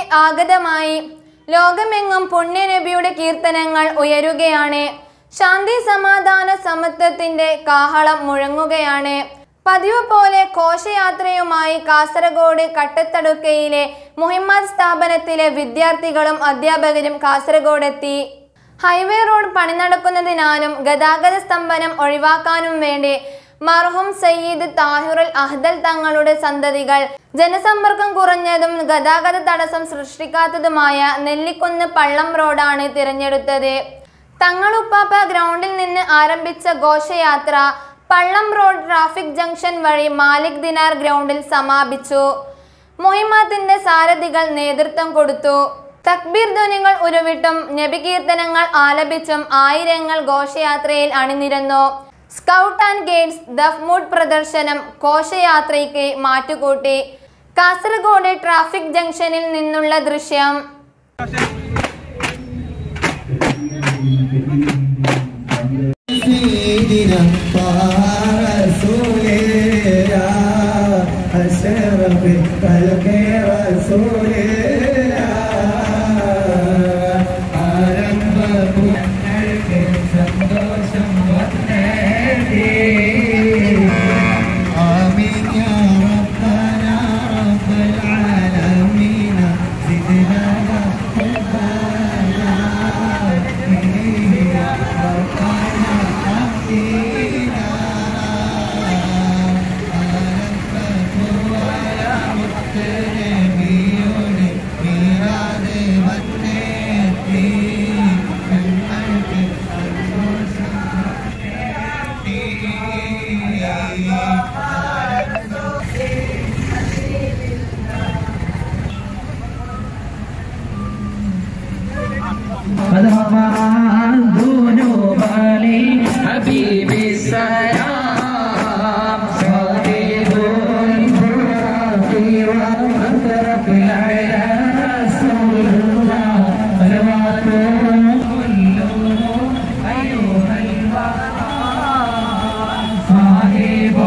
ആഗതമായി. ലോകമെങ്ങും പുണ്യനബിയുടെ കീർത്തനങ്ങൾ ഉയരുകയാണ്. ശാന്തി സമാധാന സമത്വത്തിന്റെ കാഹളം മുഴങ്ങുകയാണ്. പതിവ് പോലെ ഘോഷയാത്രയുമായി കാസർഗോഡ് കട്ടത്തടുക്കയിലെ മുഹിമ്മദ് സ്ഥാപനത്തിലെ വിദ്യാർത്ഥികളും അധ്യാപകരും കാസർഗോഡ് എത്തി. ഹൈവേ റോഡ് പണി നടക്കുന്നതിനാലും ഗതാഗത സ്തംഭനം ഒഴിവാക്കാനും വേണ്ടി മർഹൂം സയ്യിദ് താഹിറുൽ അഹ്ദൽ തങ്ങളുടെ സന്തതികൾ ജനസമ്പർക്കം കുറഞ്ഞതും ഗതാഗത തടസ്സം സൃഷ്ടിക്കാത്തതുമായ നെല്ലിക്കുന്ന് പള്ളം റോഡാണ് തിരഞ്ഞെടുത്തത്. തങ്ങളുപ്പാപ്പ ഗ്രൗണ്ടിൽ നിന്ന് ആരംഭിച്ച ഘോഷയാത്ര പള്ളം റോഡ് ട്രാഫിക് ജംഗ്ഷൻ വഴി മാലിക് ദിനാർ ഗ്രൗണ്ടിൽ സമാപിച്ചു. മുഹിമ്മത്തിന്റെ സാരഥികൾ നേതൃത്വം കൊടുത്തു. തക്ബീർ ധ്വനികൾ ഉരുവിട്ടും നബി കീർത്തനങ്ങൾ ആലപിച്ചും ആയിരങ്ങൾ ഘോഷയാത്രയിൽ അണിനിരന്നു. സ്കൗട്ട് ആൻഡ് ഗൈഡ്സ് ദഫ്മുട്ട് പ്രദർശനം ഘോഷയാത്രയ്ക്ക് മാറ്റുകൂട്ടി. കാസർഗോഡ് ട്രാഫിക് ജംഗ്ഷനിൽ നിന്നുള്ള ദൃശ്യം. Sahib